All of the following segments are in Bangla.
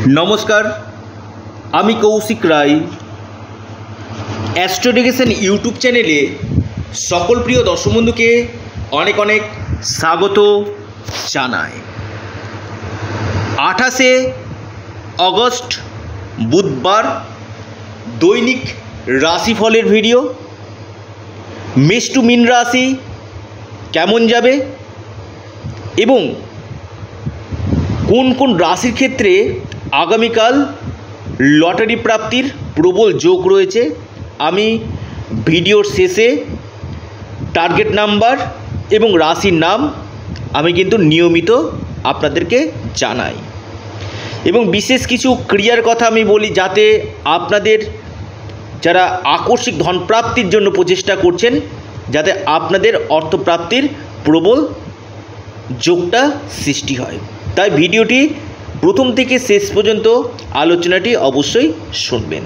নমস্কার, আমি কৌশিক রায়। অ্যাস্ট্রোডিকেশন ইউটিউব চ্যানেলে সকল প্রিয় দর্শক বন্ধুকে অনেক অনেক স্বাগত জানাই। 28শে অগস্ট বুধবার দৈনিক রাশিফলের ভিডিও। মেষ টু মীন রাশি কেমন যাবে এবং কোন কোন রাশির ক্ষেত্রে আগামীকাল লটারি প্রাপ্তির প্রবল যোগ রয়েছে, আমি ভিডিওর শেষে টার্গেট নাম্বার এবং রাশির নাম আমি কিন্তু নিয়মিত আপনাদেরকে জানাই এবং বিশেষ কিছু ক্রিয়ার কথা আমি বলি, যাতে আপনাদের যারা আকস্মিক ধনপ্রাপ্তির জন্য প্রচেষ্টা করছেন, যাতে আপনাদের অর্থপ্রাপ্তির প্রবল যোগটা সৃষ্টি হয়। তাই ভিডিওটি প্রথম থেকে শেষ পর্যন্ত আলোচনাটি অবশ্যই শুনবেন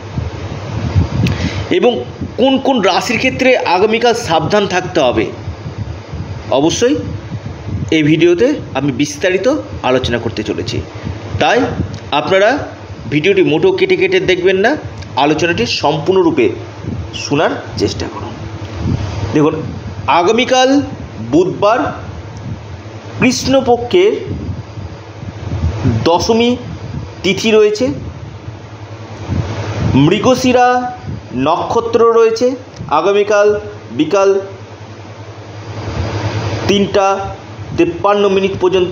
এবং কোন কোন রাশির ক্ষেত্রে আগামীকাল সাবধান থাকতে হবে অবশ্যই এই ভিডিওতে আমি বিস্তারিত আলোচনা করতে চলেছি। তাই আপনারা ভিডিওটি মোটেও কেটে কেটে দেখবেন না, আলোচনাটি সম্পূর্ণরূপে শোনার চেষ্টা করুন। দেখুন, আগামীকাল বুধবার কৃষ্ণপক্ষের দশমী তিথি রয়েছে, মৃগশিরা নক্ষত্র রয়েছে আগামীকাল বিকাল 3:53 পর্যন্ত।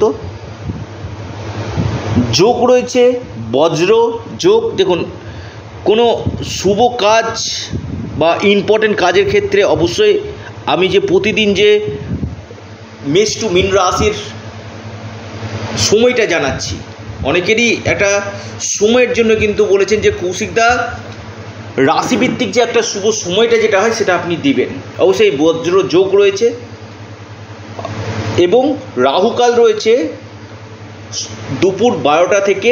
যোগ রয়েছে বজ্র যোগ। দেখুন, কোনো শুভ কাজ বা ইম্পর্টেন্ট কাজের ক্ষেত্রে অবশ্যই আমি যে প্রতিদিন যে মেষ টু মীন রাশির সময়টা জানাচ্ছি, অনেকেরই একটা সময়ের জন্য কিন্তু বলেছেন যে কৌশিকদা রাশিভিত্তিক যে একটা শুভ সময়টা যেটা হয় সেটা আপনি দিবেন। অবশ্যই বজ্র যোগ রয়েছে এবং রাহুকাল রয়েছে দুপুর 12টা থেকে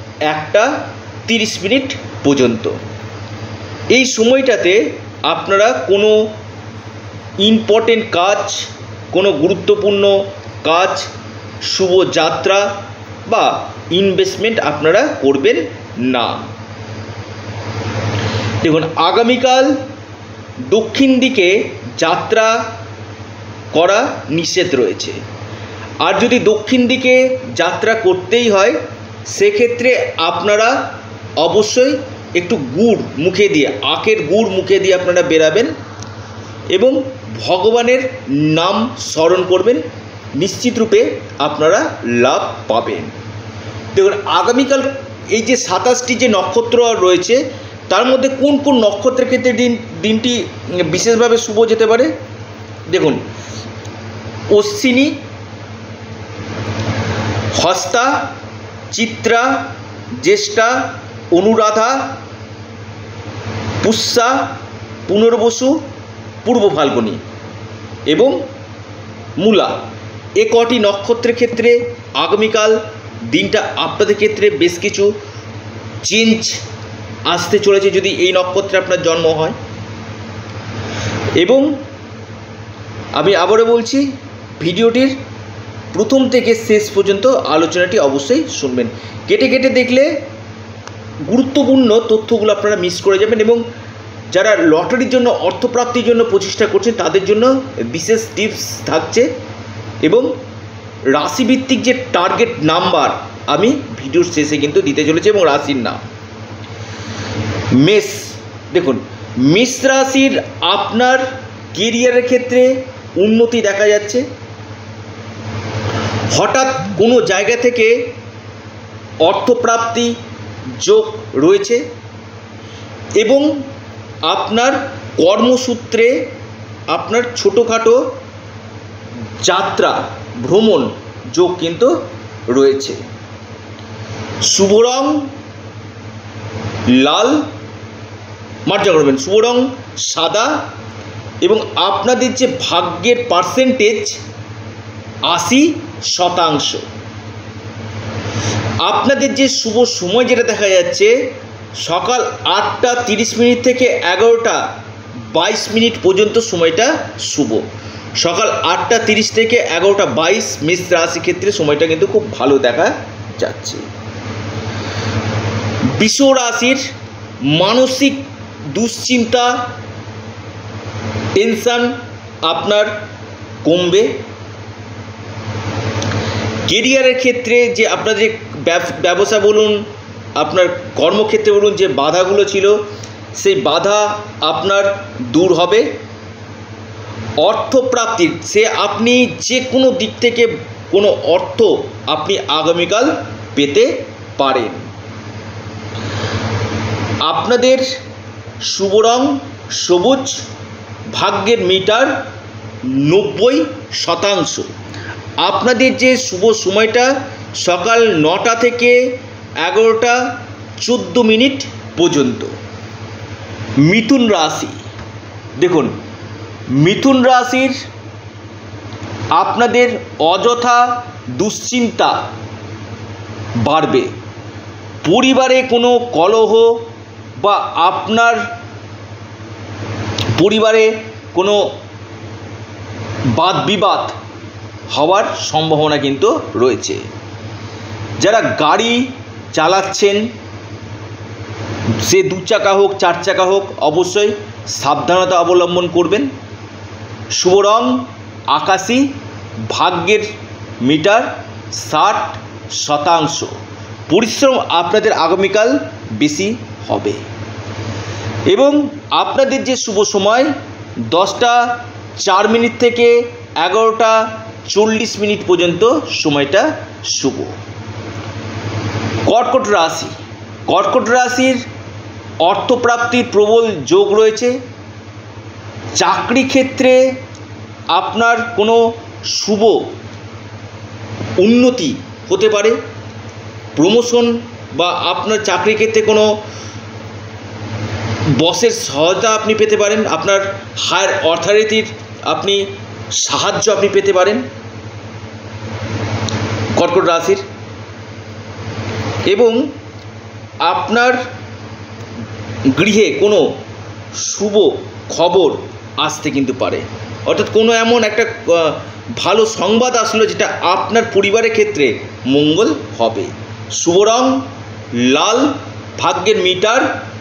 1:30 পর্যন্ত। এই সময়টাতে আপনারা কোনো ইম্পর্টেন্ট কাজ, কোনো গুরুত্বপূর্ণ কাজ, শুভ যাত্রা বা ইনভেস্টমেন্ট আপনারা করবেন না। দেখুন, আগামীকাল দক্ষিণ দিকে যাত্রা করা নিষেধ রয়েছে, আর যদি দক্ষিণ দিকে যাত্রা করতেই হয় সেক্ষেত্রে আপনারা অবশ্যই একটু গুড় মুখে দিয়ে, আখের গুড় মুখে দিয়ে আপনারা বেরাবেন এবং ভগবানের নাম স্মরণ করবেন, নিশ্চিত রূপে আপনারা লাভ পাবেন। দেখুন, আগামীকাল এই যে 27টি যে নক্ষত্র রয়েছে তার মধ্যে কোন কোন নক্ষত্রের ক্ষেত্রে দিনটি বিশেষভাবে শুভ যেতে পারে। দেখুন, অশ্বিনী, হস্তা, চিত্রা, জ্যেষ্ঠা, অনুরাধা, পুষ্যা, পুনর্বসু, পূর্ব ফাল্গুনী এবং মূলা, এ কটি নক্ষত্রের ক্ষেত্রে আগামীকাল দিনটা আপনাদের ক্ষেত্রে বেশ কিছু চেঞ্জ আসতে চলেছে যদি এই নক্ষত্রে আপনার জন্ম হয়। এবং আমি আবারও বলছি, ভিডিওটির প্রথম থেকে শেষ পর্যন্ত আলোচনাটি অবশ্যই শুনবেন। কেটে কেটে দেখলে গুরুত্বপূর্ণ তথ্যগুলো আপনারা মিস করে যাবেন এবং যারা লটারির জন্য অর্থপ্রাপ্তির জন্য প্রচেষ্টা করছেন তাদের জন্য বিশেষ টিপস থাকছে এবং রাশিভিত্তিক যে টার্গেট নাম্বার আমি ভিডিওর শেষে কিন্তু দিতে চলেছি এবং রাশির নাম। মেষ, দেখুন, মেষ রাশির আপনার কেরিয়ারের ক্ষেত্রে উন্নতি দেখা যাচ্ছে। হঠাৎ কোনো জায়গা থেকে অর্থপ্রাপ্তি যোগ রয়েছে এবং আপনার কর্মসূত্রে আপনার ছোটোখাটো যাত্রা ভ্রমণ যোগ কিন্তু রয়েছে। শুভ রং লাল, মার্জা করবেন, শুভ রং সাদা এবং আপনাদের যে ভাগ্যের পার্সেন্টেজ 80%। আপনাদের যে শুভ সময় যেটা দেখা যাচ্ছে সকাল 8:30 থেকে 11:22 পর্যন্ত সময়টা শুভ। সকাল 8:30 থেকে 11:22 মেষ রাশি ক্ষেত্রে সময়টা কিন্তু খুব ভালো দেখা যাচ্ছে। বৃষ রাশির মানসিক দুশ্চিন্তা, টেনশন আপনার কমবে। কেরিয়ারের ক্ষেত্রে যে আপনার যে ব্যবসা বলুন, আপনার কর্মক্ষেত্রে বলুন, যে বাধাগুলো ছিল সেই বাধা আপনার দূর হবে। অর্থপ্রাপ্তির আপনি যে কোনো দিক থেকে কোনো অর্থ আপনি আগামীকাল পেতে পারেন। আপনাদের শুভ রং সবুজ, ভাগ্যের মিটার 90%। আপনাদের যে শুভ সময়টা সকাল 9টা থেকে 11টা 14 মিনিট পর্যন্ত। মিথুন রাশি, দেখুন মিথুন রাশির আপনাদের অযথা দুশ্চিন্তা বাড়বে। পরিবারে কোনো কলহ বা আপনার পরিবারে কোনো বাদ বিবাদ হওয়ার সম্ভাবনা কিন্তু রয়েছে। যারা গাড়ি চালাচ্ছেন, সে 2 চাকা হোক 4 চাকা হোক, অবশ্যই সাবধানতা অবলম্বন করবেন। শুভ রং আকাশী, ভাগ্যের মিটার 60%। পরিশ্রম আপনাদের আগামীকাল বেশি হবে এবং আপনাদের যে শুভ সময় 10টা 4 মিনিট থেকে 11টা 40 মিনিট পর্যন্ত সময়টা শুভ। কর্কট রাশি, কর্কট রাশির অর্থপ্রাপ্তির প্রবল যোগ রয়েছে। চাকরি ক্ষেত্রে আপনার কোনো শুভ উন্নতি হতে পারে, প্রমোশন বা আপনার চাকরি ক্ষেত্রে কোনো বসের সহায়তা আপনি পেতে পারেন, আপনার হায়ার অথরিটির আপনি সাহায্য আপনি পেতে পারেন কর্কট রাশির। এবং আপনার গৃহে কোনো শুভ খবর আসতে কিন্তু পারে, অর্থাৎ কোনো এমন একটা ভালো সংবাদ আসলো যেটা আপনার পরিবারের ক্ষেত্রে মঙ্গল হবে। শুভ রং লাল, ভাগ্যের মিটার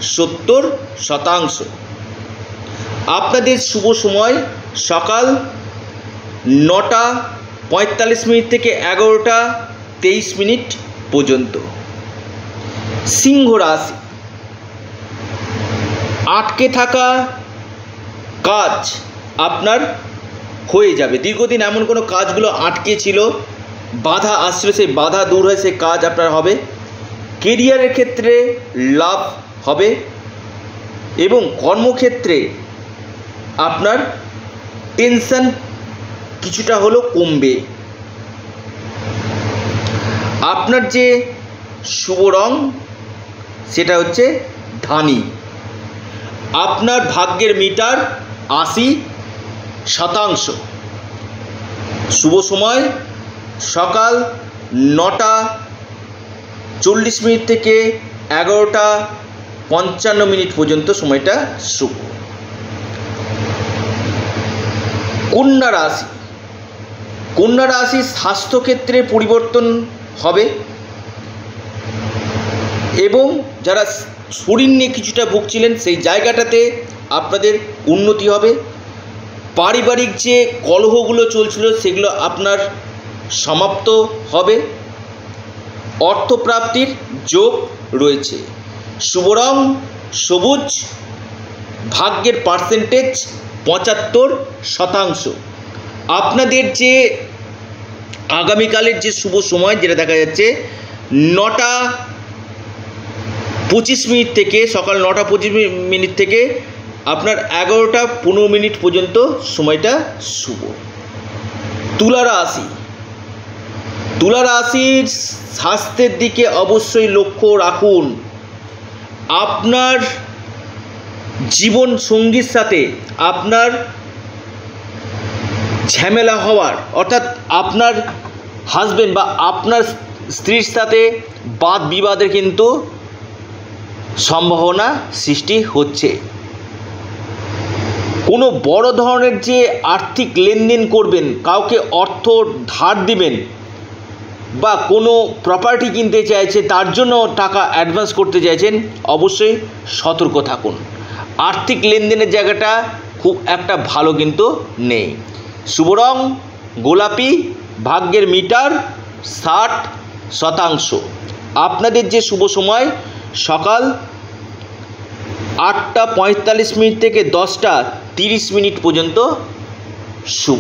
70%। আপনাদের শুভ সময় সকাল 9টা 45 মিনিট থেকে 11টা 23 মিনিট পর্যন্ত। সিংহ রাশি, আটকে থাকা কাজ আপনার হয়ে যাবে। দীর্ঘদিন এমন কোনো কাজগুলো আটকে ছিল, বাধা আসছিল, সেই বাধা দূর হয়ে সেই কাজ আপনার হবে। কেরিয়ারের ক্ষেত্রে লাভ হবে এবং কর্মক্ষেত্রে আপনার টেনশন কিছুটা হলেও কমবে। আপনার যে শুভ রং সেটা হচ্ছে ধানী। আপনার ভাগ্যের মিটার 80%। শুভ সময় সকাল 9টা 40 মিনিট থেকে 11টা 55 মিনিট পর্যন্ত সময়টা শুভ। কন্যা রাশি, কন্যা রাশির স্বাস্থ্যক্ষেত্রে পরিবর্তন হবে এবং যারা শরীর নিয়ে কিছুটা ভুগছিলেন সেই জায়গাটাতে আপনাদের উন্নতি হবে। পারিবারিক যে কলহগুলো চলছিল সেগুলো আপনার সমাপ্ত হবে। অর্থপ্রাপ্তির যোগ রয়েছে। শুভ রং সবুজ, ভাগ্যের পার্সেন্টেজ 75%। আপনাদের যে আগামীকালের যে শুভ সময় যেটা দেখা যাচ্ছে 9টা 25 মিনিট থেকে, সকাল 9টা 25 মিনিট থেকে আপনার 11টা 15 মিনিট পর্যন্ত সময়টা শুভ। তুলা রাশি, তুলা রাশির স্বাস্থ্যের দিকে অবশ্যই লক্ষ্য রাখুন। আপনার জীবন সঙ্গীর সাথে আপনার ঝামেলা হওয়ার, অর্থাৎ আপনার হাজবেন্ড বা আপনার স্ত্রীর সাথে বাদ বিবাদের কিন্তু সম্ভাবনা সৃষ্টি হচ্ছে। কোনো বড় ধরনের যে আর্থিক লেনদেন করবেন, কাউকে অর্থ ধার দিবেন, বা কোনো প্রপার্টি কিনতে চাইছে, তার জন্য টাকা অ্যাডভান্স করতে চাইছেন, অবশ্যই সতর্ক থাকুন। আর্থিক লেনদেনের জায়গাটা খুব একটা ভালো কিন্তু নেই। শুভ রং গোলাপি, ভাগ্যের মিটার 60%। আপনাদের যে শুভ সময় সকাল 8:45 থেকে 10:30 পর্যন্ত শুভ।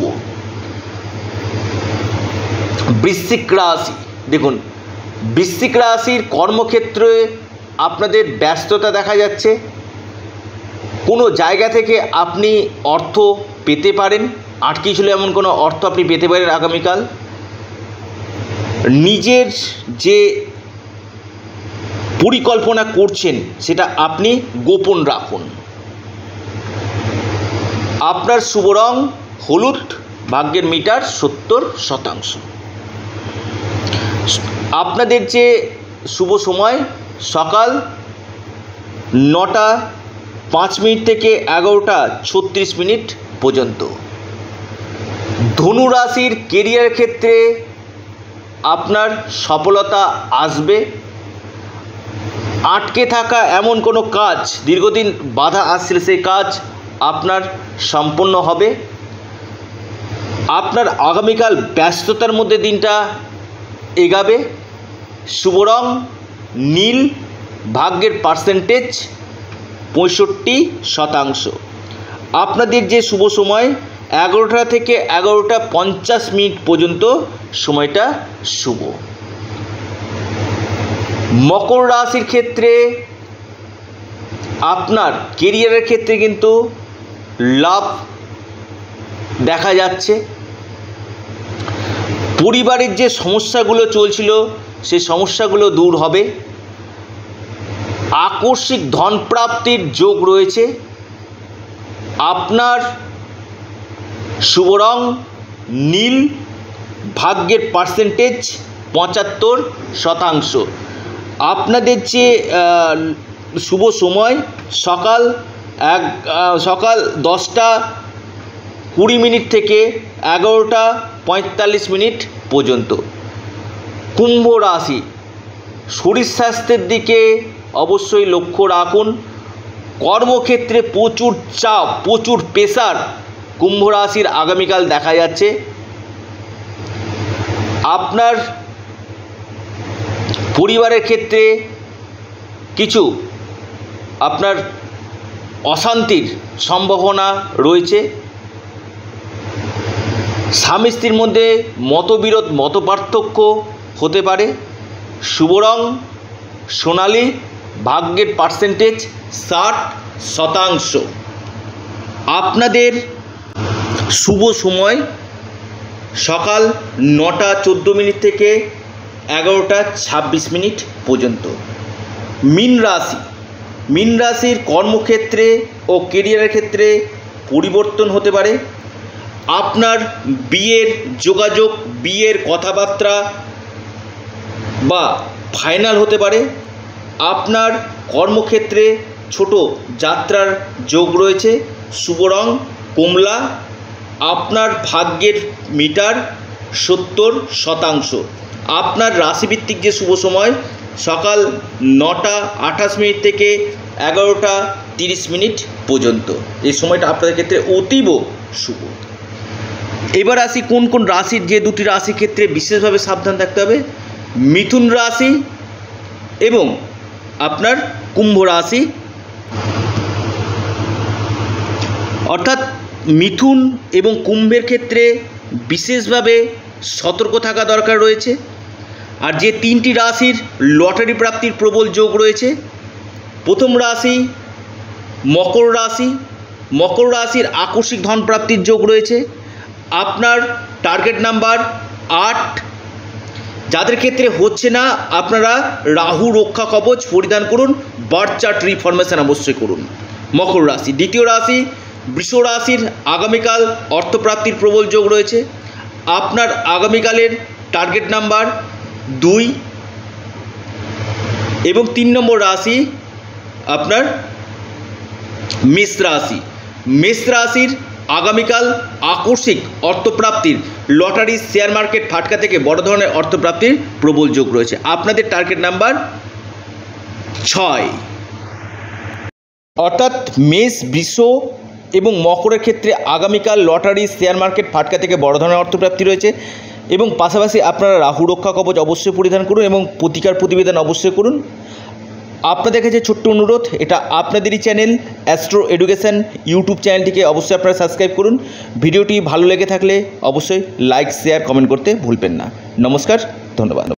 বৃশ্চিক রাশি, দেখুন বৃশ্চিক রাশির কর্মক্ষেত্রে আপনাদের ব্যস্ততা দেখা যাচ্ছে। কোনো জায়গা থেকে আপনি অর্থ পেতে পারেন, আটকে ছিল এমন কোনো অর্থ আপনি পেতে পারেন আগামীকাল। নিজের যে পরিকল্পনা করছেন সেটা আপনি গোপন রাখুন। আপনার শুভ রং হলুদ, ভাগ্যের মিটার 70%। আপনাদের যে শুভ সময় সকাল 9:05 থেকে 11:36 পর্যন্ত। ধনু রাশির কেরিয়ার ক্ষেত্রে আপনার সফলতা আসবে। আটকে থাকা এমন কোনো কাজ, দীর্ঘদিন বাধা আসছিল, সেই কাজ আপনার সম্পন্ন হবে। আপনার আগামীকাল ব্যস্ততার মধ্যে দিনটা এগাবে। শুভ রং নীল, ভাগ্যের পার্সেন্টেজ 65%। আপনাদের যে শুভ সময় 11টা থেকে 11:50 পর্যন্ত সময়টা শুভ। মকর রাশির ক্ষেত্রে আপনার কেরিয়ারের ক্ষেত্রে কিন্তু লাভ দেখা যাচ্ছে। পরিবারের যে সমস্যাগুলো চলছিল সেই সমস্যাগুলো দূর হবে। আকস্মিক ধন প্রাপ্তির যোগ রয়েছে। আপনার শুভ রং নীল, ভাগ্যের পার্সেন্টেজ 75%। আপনাদের যে শুভ সময় সকাল 10:20 থেকে 11:45 পর্যন্ত। কুম্ভ রাশি, শরীর স্বাস্থ্যের দিকে অবশ্যই লক্ষ্য রাখুন। কর্মক্ষেত্রে প্রচুর চাপ, প্রচুর প্রেসার কুম্ভ রাশির আগামীকাল দেখা যাচ্ছে। আপনার পরিবারের ক্ষেত্রে কিছু আপনার অশান্তির সম্ভাবনা রয়েছে। স্বামী স্ত্রীর মধ্যে মতবিরোধ, মতপার্থক্য হতে পারে। শুভ রং সোনালি, ভাগ্যের পার্সেন্টেজ 60%। আপনাদের শুভ সময় সকাল 9:14 থেকে 11:26 পর্যন্ত। মীন রাশি, মীন রাশির কর্মক্ষেত্রে ও কেরিয়ারের ক্ষেত্রে পরিবর্তন হতে পারে। আপনার বিয়ের যোগাযোগ, বিয়ের কথাবার্তা বা ফাইনাল হতে পারে। আপনার কর্মক্ষেত্রে ছোট যাত্রার যোগ রয়েছে। শুভ রং কমলা, আপনার ভাগ্যের মিটার 70%। আপনার রাশিভিত্তিক যে শুভ সময় সকাল 9:28 থেকে 11:30 পর্যন্ত। এই সময়টা আপনাদের ক্ষেত্রে অতীব শুভ। এবার আসি কোন কোন রাশির, যে দুটি রাশির ক্ষেত্রে বিশেষভাবে সাবধান থাকতে হবে। মিথুন রাশি এবং আপনার কুম্ভ রাশি। অর্থাৎ মিথুন এবং কুম্ভের ক্ষেত্রে বিশেষভাবে সতর্ক থাকা দরকার রয়েছে। আর যে তিনটি রাশির লটারি প্রাপ্তির প্রবল যোগ রয়েছে, প্রথম রাশি মকর রাশি। মকর রাশির আকস্মিক ধন প্রাপ্তির যোগ রয়েছে। আপনার টার্গেট নাম্বার 8। যাদের ক্ষেত্রে হচ্ছে না, আপনারা রাহু রক্ষা কবচ পরিধান করুন, বার্থ চার্ট রিফরমেশন অবশ্যই করুন। মকর রাশি। দ্বিতীয় রাশি বৃষ রাশির আগামীকাল অর্থপ্রাপ্তির প্রবল যোগ রয়েছে। আপনার আগামীকালের টার্গেট নাম্বার 2 এবং 3 নম্বর রাশি আপনার মেষ রাশি। মেষ রাশির আগামীকাল আকস্মিক অর্থপ্রাপ্তির লটারি, শেয়ার মার্কেট, ফাটকা থেকে বড় ধরনের অর্থপ্রাপ্তির প্রবল যোগ রয়েছে। আপনাদের টার্গেট নাম্বার 6। অর্থাৎ মেষ, বৃষ এবং মকরের ক্ষেত্রে আগামীকাল লটারি, শেয়ার মার্কেট, ফাটকা থেকে বড় ধরনের অর্থপ্রাপ্তি রয়েছে। এবং পাশাপাশি আপনারা রাহু রক্ষা কবচ অবশ্যই পরিধান করুন এবং প্রতিকার প্রতিবেদন অবশ্যই করুন। আপনাদের কাছে ছোট্ট অনুরোধ, এটা আপনাদেরই চ্যানেল অ্যাস্ট্রো এডুকেশন ইউটিউব চ্যানেলটিকে অবশ্যই আপনারা সাবস্ক্রাইব করুন। ভিডিওটি ভালো লেগে থাকলে অবশ্যই লাইক, শেয়ার, কমেন্ট করতে ভুলবেন না। নমস্কার, ধন্যবাদ।